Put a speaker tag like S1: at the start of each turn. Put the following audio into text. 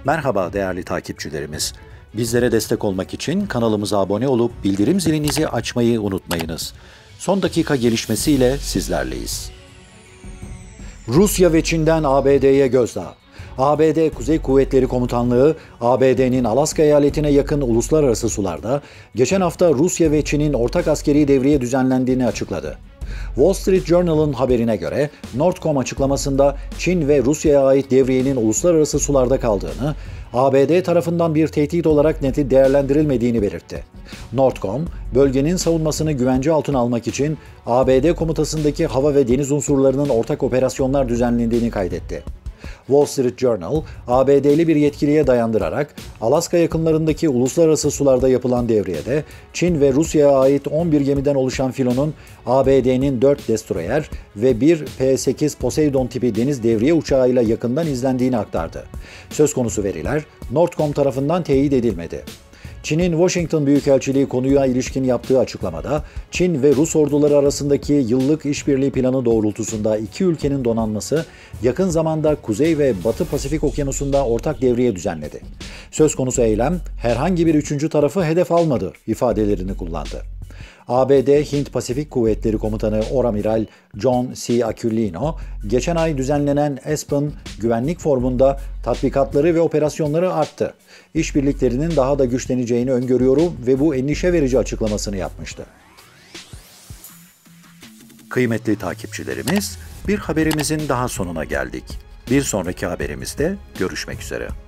S1: Merhaba değerli takipçilerimiz. Bizlere destek olmak için kanalımıza abone olup bildirim zilinizi açmayı unutmayınız. Son dakika gelişmesiyle sizlerleyiz. Rusya ve Çin'den ABD'ye gözdağı. ABD Kuzey Kuvvetleri Komutanlığı, ABD'nin Alaska eyaletine yakın uluslararası sularda geçen hafta Rusya ve Çin'in ortak askeri devriye düzenlendiğini açıkladı. Wall Street Journal'ın haberine göre Northcom açıklamasında Çin ve Rusya'ya ait devriyenin uluslararası sularda kaldığını, ABD tarafından bir tehdit olarak neti değerlendirilmediğini belirtti. Northcom, bölgenin savunmasını güvence altına almak için ABD komutasındaki hava ve deniz unsurlarının ortak operasyonlar düzenlendiğini kaydetti. Wall Street Journal, ABD'li bir yetkiliye dayandırarak Alaska yakınlarındaki uluslararası sularda yapılan devriyede Çin ve Rusya'ya ait 11 gemiden oluşan filonun ABD'nin 4 destroyer ve 1 P-8 Poseidon tipi deniz devriye uçağıyla yakından izlendiğini aktardı. Söz konusu veriler Northcom tarafından teyit edilmedi. Çin'in Washington Büyükelçiliği konuya ilişkin yaptığı açıklamada, Çin ve Rus orduları arasındaki yıllık işbirliği planı doğrultusunda iki ülkenin donanması yakın zamanda Kuzey ve Batı Pasifik Okyanusu'nda ortak devriye düzenledi. Söz konusu eylem herhangi bir üçüncü tarafı hedef almadı ifadelerini kullandı. ABD Hint-Pasifik Kuvvetleri Komutanı Oramiral John C. Aquilino, geçen ay düzenlenen Aspen Güvenlik Forumu'nda tatbikatları ve operasyonları arttı. İşbirliklerinin daha da güçleneceğini öngörüyorum ve bu endişe verici açıklamasını yapmıştı. Kıymetli takipçilerimiz, bir haberimizin daha sonuna geldik. Bir sonraki haberimizde görüşmek üzere.